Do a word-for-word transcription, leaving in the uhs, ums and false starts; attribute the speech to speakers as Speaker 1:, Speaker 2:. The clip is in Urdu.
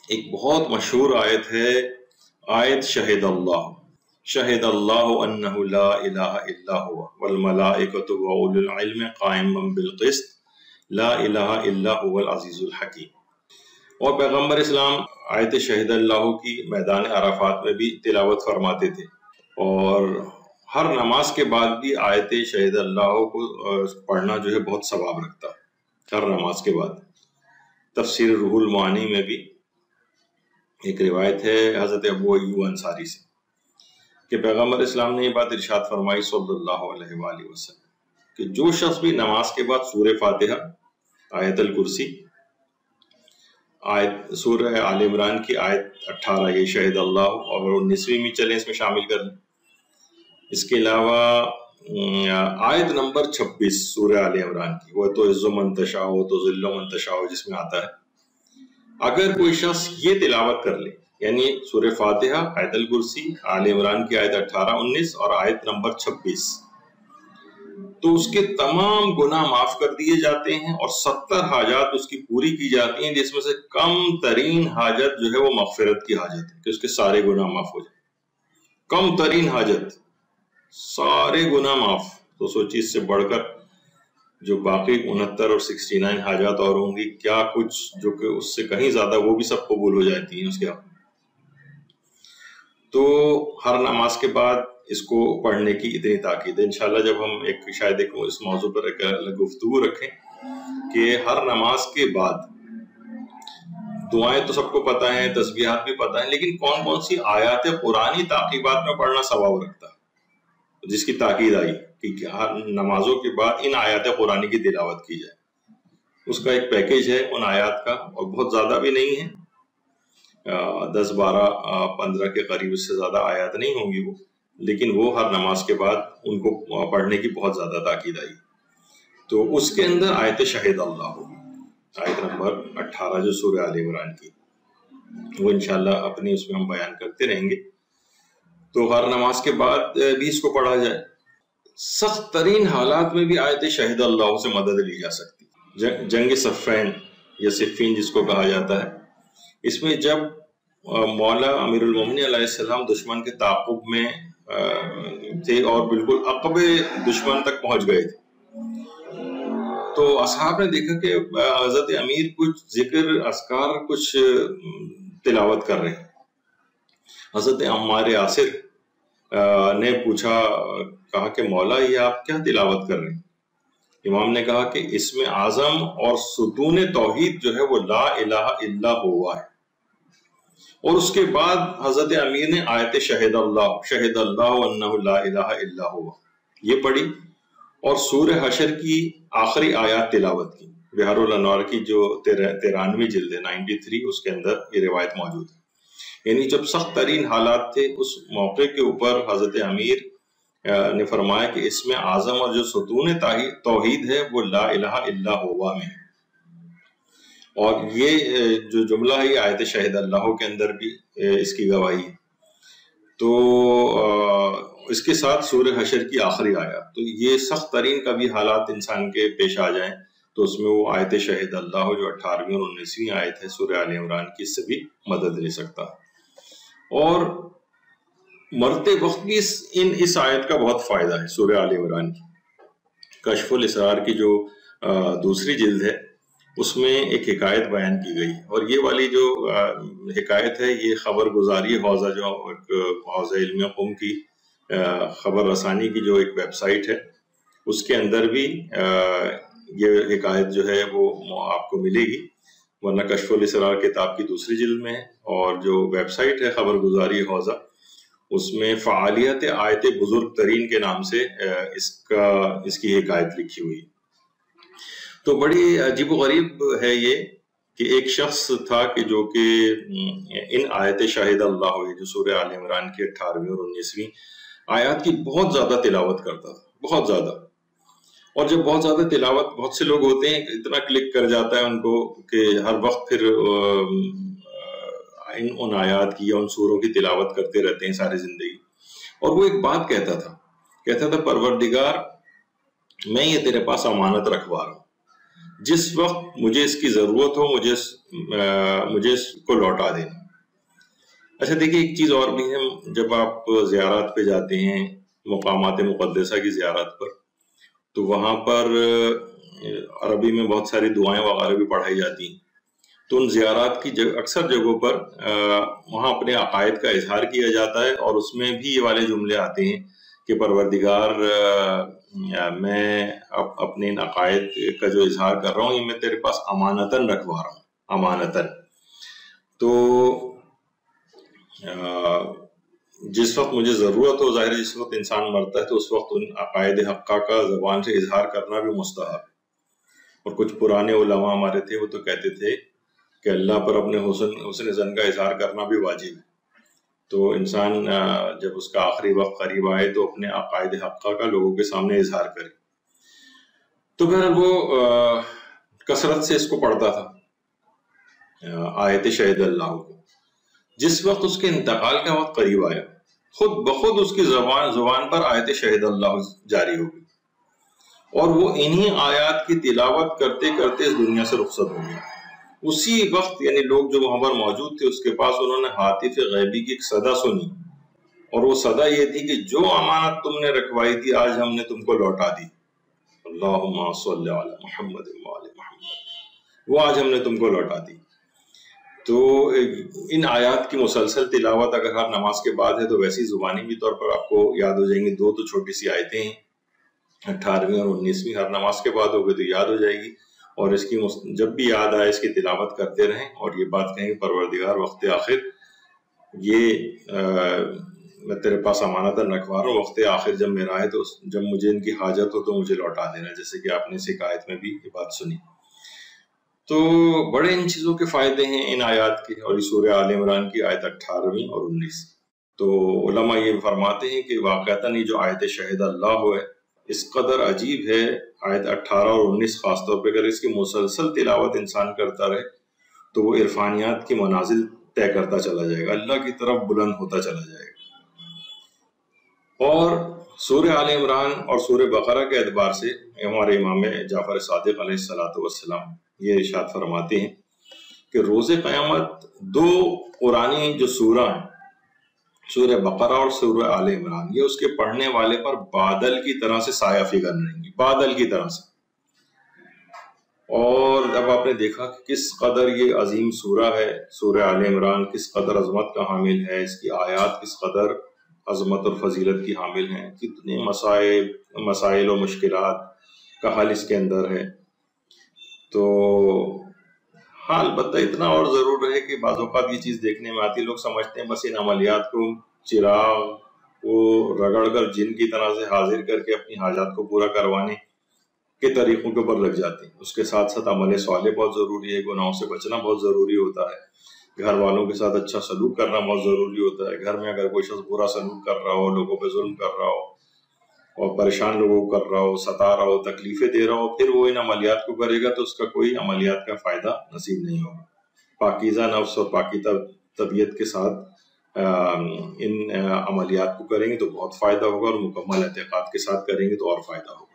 Speaker 1: ایک بہت مشہور آیت ہے، آیت شہد اللہ شہد اللہ انہ لا الہ الا ہوا والملائکۃ واولو العلم قائما بالقسط لا الہ الا هو العزیز الحکیم۔ اور پیغمبر اسلام آیت شہد اللہ کی میدان عرفات میں بھی تلاوت فرماتے تھے، اور ہر نماز کے بعد بھی آیت شہد اللہ کو پڑھنا جو ہے بہت ثواب رکھتا ہے ہر نماز کے بعد۔ تفسیر روح المعانی میں بھی ایک روایت ہے حضرت ابو ایوب انصاری سے کہ پیغمبر اسلام نے یہ بات ارشاد فرمائی صلی اللہ علیہ وآلہ وسلم کہ جو شخص بھی نماز کے بعد سورہ فاتحہ، آیت الکرسی، آیت سورہ آل عمران کی آیت اٹھارہ یہ شہد اللہ اور انیسویں بھی چلیں اس میں شامل کر لیں، اس کے علاوہ آیت نمبر چھبیس سورہ آل عمران کی، وہ تو عز من تشاء و تو ذل من تشاء جس میں آتا ہے، اگر کوئی شخص یہ تلاوت کر لے، یعنی سورہ فاتحہ، آیت الکرسی، آل عمران کی آیت اٹھارہ انیس اور آیت نمبر چھبیس، تو اس کے تمام گناہ معاف کر دیے جاتے ہیں اور ستر حاجات اس کی پوری کی جاتی ہیں، جس میں سے کم ترین حاجت جو ہے وہ مغفرت کی حاجت ہے کہ اس کے سارے گناہ معاف ہو جائیں۔ کم ترین حاجت، سارے گناہ معاف، تو سوچی اس سے بڑھ کر جو باقی انہتر اور سکسٹی نائن حاجات اور ہوں گی، کیا کچھ جو کہ اس سے کہیں زیادہ وہ بھی سب قبول ہو جاتی ہیں اس کے حق میں۔ تو ہر نماز کے بعد اس کو پڑھنے کی اتنی تاکید ہے۔ انشاءاللہ جب ہم ایک شاید ایک اس موضوع پر ایک گفتگو رکھیں کہ ہر نماز کے بعد دعائیں تو سب کو پتہ ہیں، تسبیحات بھی پتہ ہیں، لیکن کون کون سی آیات قرآنی تعقیبات میں پڑھنا ثواب رکھتا ہے، جس کی تاکید آئی کہ ہر نمازوں کے بعد ان آیات قرآنی کی تلاوت کی جائے۔ اس کا ایک پیکیج ہے ان آیات کا، اور بہت زیادہ بھی نہیں ہے، دس بارہ پندرہ کے قریب، اس سے زیادہ آیات نہیں ہوں گی وہ، لیکن وہ ہر نماز کے بعد ان کو پڑھنے کی بہت زیادہ تاکید آئی۔ تو اس کے اندر آیت شہد اللہ ہوگی، آیت نمبر اٹھارہ جو سورہ آل عمران کی، وہ انشاءاللہ اپنی اس میں ہم بیان کرتے رہیں گے۔ تو ہر نماز کے بعد بھی اس کو پڑھا جائے۔ سخت ترین حالات میں بھی آیت شہد اللہ سے مدد لی جا سکتی۔ جنگ صفین یا صفین جس کو کہا جاتا ہے، اس میں جب مولا امیر المومنین علیہ السلام دشمن کے تعاقب میں تھے اور بالکل عقب دشمن تک پہنچ گئے تھے، تو اصحاب نے دیکھا کہ حضرت امیر کچھ ذکر اذکار کچھ تلاوت کر رہے ہیں۔ حضرت عمار یاسر نے پوچھا، کہا کہ مولا یہ آپ کیا تلاوت کر رہے ہیں؟ امام نے کہا کہ اس میں اعظم اور ستون توحید جو ہے وہ لا الہ الا ہوا ہے، اور اس کے بعد حضرت امیر نے آیت شہد اللہ شہد اللہ انہ لا الہ الا ہوا یہ پڑھی، اور سورہ حشر کی آخری آیات تلاوت کی۔ بہار الانوار کی جو تیرانویں جلد ہے نائنٹی تھری، اس کے اندر یہ روایت موجود ہے۔ یعنی جب سخت ترین حالات تھے اس موقع کے اوپر حضرت امیر نے فرمایا کہ اس میں اعظم اور جو ستون توحید ہے وہ لا الہ الا ہوا میں ہے، اور یہ جو جملہ ہے یہ آیت شہد اللہ کے اندر بھی اس کی گواہی ہے۔ تو اس کے ساتھ سورہ حشر کی آخری آیات، تو یہ سخت ترین کبھی حالات انسان کے پیش آ جائیں تو اس میں وہ آیت شہد اللہ جو اٹھارہویں اور انیسویں آیت ہے سورہ آل عمران کی، اس سے بھی مدد لے سکتا ہے۔ اور مرتے وقت بھی اس ان اس آیت کا بہت فائدہ ہے۔ سورہ آل عمران کی کشف الاسرار کی جو دوسری جلد ہے اس میں ایک حکایت بیان کی گئی، اور یہ والی جو حکایت ہے یہ خبر گزاری حوزہ جو ایک حوزہ علم قم کی خبر رسانی کی جو ایک ویب سائٹ ہے اس کے اندر بھی یہ حکایت جو ہے وہ آپ کو ملے گی، ورنہ کشف الاسرار کتاب کی دوسری جلد میں ہے، اور جو ویب سائٹ ہے خبر گزاری حوزہ اس میں فعالیت آیت بزرگ ترین کے نام سے اس کا اس کی حکایت لکھی ہوئی۔ تو بڑی عجیب و غریب ہے یہ کہ ایک شخص تھا کہ جو کہ ان آیت شاہد اللہ ہوئی جو سورہ آل عمران کی اٹھارہویں اور انیسویں آیات کی بہت زیادہ تلاوت کرتا تھا، بہت زیادہ۔ اور جب بہت زیادہ تلاوت، بہت سے لوگ ہوتے ہیں اتنا کلک کر جاتا ہے ان کو کہ ہر وقت پھر ان ان آیات کی یا ان سوروں کی تلاوت کرتے رہتے ہیں ساری زندگی۔ اور وہ ایک بات کہتا تھا کہتا تھا پروردگار میں یہ تیرے پاس امانت رکھوا رہا ہوں، جس وقت مجھے اس کی ضرورت ہو مجھے مجھے اس کو لوٹا دینا۔ اچھا دیکھیے ایک چیز اور بھی ہے، جب آپ زیارات پہ جاتے ہیں، مقامات مقدسہ کی زیارت پر، تو وہاں پر عربی میں بہت ساری دعائیں وغیرہ بھی پڑھائی جاتی ہیں، تو ان زیارات کی اکثر جگہوں پر وہاں اپنے عقائد کا اظہار کیا جاتا ہے، اور اس میں بھی یہ والے جملے آتے ہیں کہ پروردگار میں اپنے ان عقائد کا جو اظہار کر رہا ہوں یہ میں تیرے پاس امانتاً رکھوا رہا ہوں، امانتاً۔ تو جس وقت مجھے ضرورت ہو، ظاہر جس وقت انسان مرتا ہے تو اس وقت ان عقائد حقہ کا زبان سے اظہار کرنا بھی مستحب۔ اور کچھ پرانے علماء ہمارے تھے، وہ تو کہتے تھے کہ اللہ پر اپنے حسن حسن ظن کا اظہار کرنا بھی واجب ہے۔ تو انسان جب اس کا آخری وقت قریب آئے تو اپنے عقائد حقہ کا لوگوں کے سامنے اظہار کرے۔ تو پھر وہ کثرت سے اس کو پڑھتا تھا، آیت شہد اللہ کو۔ جس وقت اس کے انتقال کا وقت قریب آیا، خود بخود اس کی زبان زبان پر آیت شہد اللہ جاری ہو گئی، اور وہ انہی آیات کی تلاوت کرتے کرتے اس دنیا سے رخصت ہو گیا۔ اسی وقت یعنی لوگ جو وہاں پر موجود تھے اس کے پاس انہوں نے ہاتف غیبی کی ایک صدا سنی، اور وہ صدا یہ تھی کہ جو امانت تم نے رکھوائی تھی آج ہم نے تم کو لوٹا دی، اللہم صلی علی محمد وعلی محمد، وہ آج ہم نے تم کو لوٹا دی۔ تو ان آیات کی مسلسل تلاوت اگر ہر نماز کے بعد ہے تو ویسی زبانی بھی طور پر آپ کو یاد ہو جائیں گی۔ دو تو چھوٹی سی آیتیں ہیں، اٹھارہویں اور انیسویں، ہر نماز کے بعد ہوگی تو یاد ہو جائے گی، اور اس کی جب بھی یاد آئے اس کی تلاوت کرتے رہیں، اور یہ بات کہیں کہ پروردگار وقت آخر یہ میں تیرے پاس امانتاً رکھوا رہا ہوں، وقت آخر جب میرا آئے تو جب مجھے ان کی حاجت ہو تو مجھے لوٹا دینا، جیسے کہ آپ نے شکایت میں بھی یہ بات سنی۔ تو بڑے ان چیزوں کے فائدے ہیں ان آیات کے، اور یہ سورہ آل عمران کی آیت اٹھارہویں اور انیس۔ تو علماء یہ فرماتے ہیں کہ واقعتاً یہ جو آیت شہد اللہ ہے اس قدر عجیب ہے، آیت اٹھارہ اور انیس خاص طور پہ اگر اس کی مسلسل تلاوت انسان کرتا رہے تو وہ عرفانیات کی منازل طے کرتا چلا جائے گا، اللہ کی طرف بلند ہوتا چلا جائے گا۔ اور سورہ آل عمران اور سورہ بقرہ کے اعتبار سے ہمارے امام جعفر صادق علیہ الصلوۃ والسلام یہ ارشاد فرماتے ہیں کہ روز قیامت دو قرآنی جو سورہ ہیں، سورہ بقرہ اور سورہ آل عمران، یہ اس کے پڑھنے والے پر بادل کی طرح سے سایہ فگن رہیں گی، بادل کی طرح سے۔ اور اب آپ نے دیکھا کہ کس قدر یہ عظیم سورہ ہے، سورہ آل عمران کس قدر عظمت کا حامل ہے، اس کی آیات کس قدر عظمت اور فضیلت کی حامل ہیں، کتنے مسائل مسائل و مشکلات کا حل اس کے اندر ہے۔ تو ہاں البتہ اتنا اور ضرور ہے کہ بعض اوقات یہ چیز دیکھنے میں آتی، لوگ سمجھتے ہیں بس ان عملیات کو چراغ کو رگڑ کر جن کی طرح سے حاضر کر کے اپنی حاجات کو پورا کروانے کے طریقوں کے اوپر لگ جاتے ہیں۔ اس کے ساتھ ساتھ عمل صالح بہت ضروری ہے، گناہوں سے بچنا بہت ضروری ہوتا ہے، گھر والوں کے ساتھ اچھا سلوک کرنا بہت ضروری ہوتا ہے۔ گھر میں اگر کوئی شخص برا سلوک کر رہا ہو، لوگوں پہ ظلم کر رہا ہو اور پریشان لوگوں کو کر رہا ہو، ستا رہا ہو، تکلیفیں دے رہا ہو، پھر وہ ان عملیات کو کرے گا تو اس کا کوئی عملیات کا فائدہ نصیب نہیں ہوگا۔ پاکیزہ نفس اور پاکیزہ طبیعت کے ساتھ ان عملیات کو کریں گے تو بہت فائدہ ہوگا، اور مکمل اعتقاد کے ساتھ کریں گے تو اور فائدہ ہوگا۔